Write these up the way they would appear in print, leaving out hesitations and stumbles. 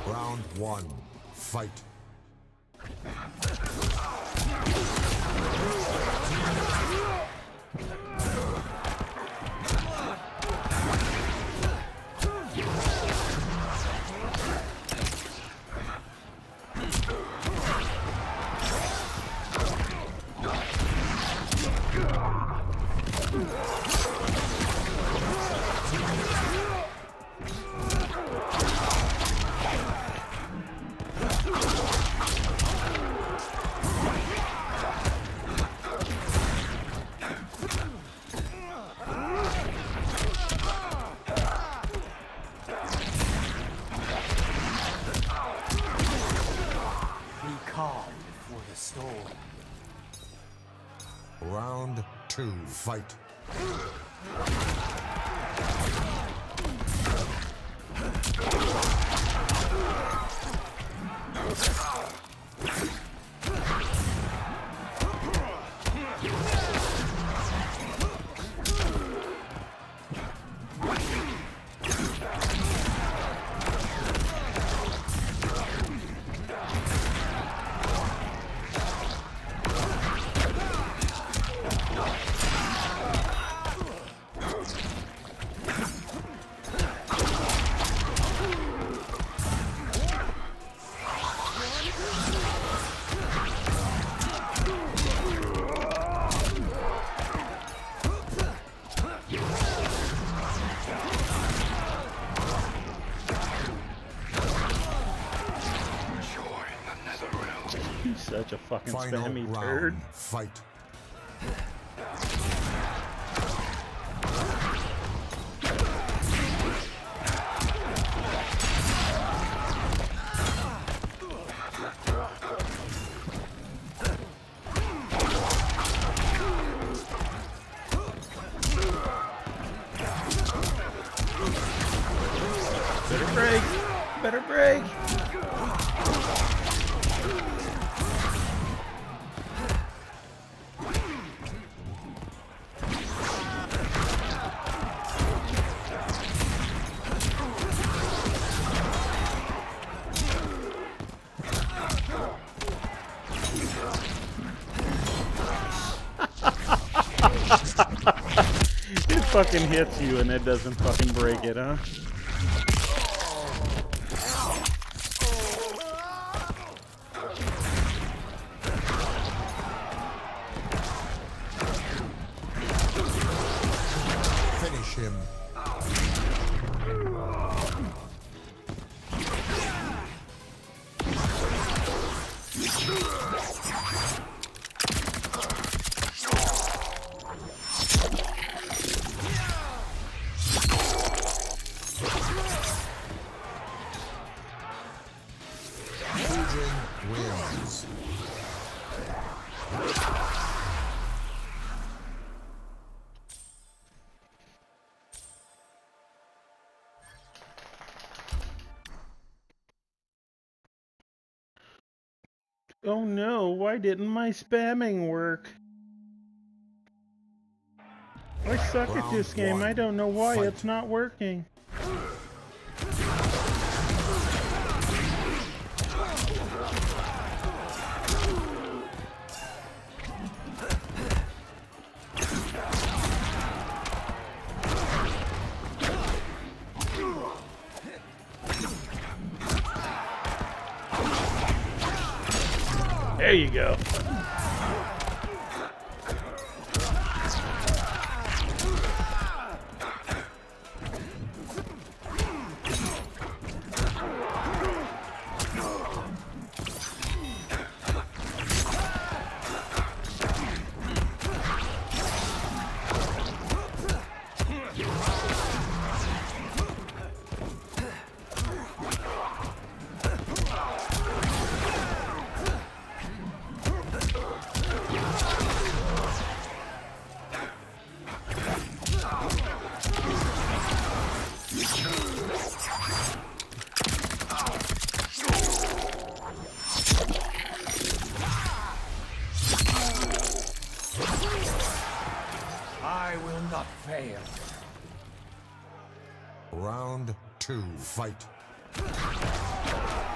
Round one, fight. Round two, fight. Such a fucking Final spammy round, turd. Fight. Better break. Better break. It fucking hits you and it doesn't fucking break it, huh? Finish him. Fujin wins. Oh no, why didn't my spamming work? I suck at this game. I don't know why it's not working. There you go. I will not fail. Round two, fight.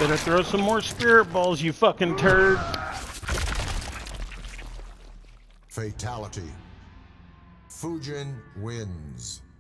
Better throw some more spirit balls, you fucking turd. Fatality. Fujin wins.